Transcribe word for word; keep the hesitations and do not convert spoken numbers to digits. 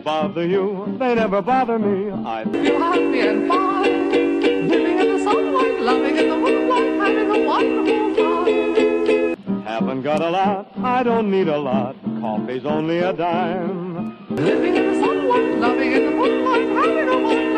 bother you, they never bother me. I feel happy and fine, living in the sunlight, loving in the moonlight, having a wonderful time. Haven't got a lot, I don't need a lot, coffee's only a dime. Living in the sunlight, loving in the moonlight, having a wonderful time.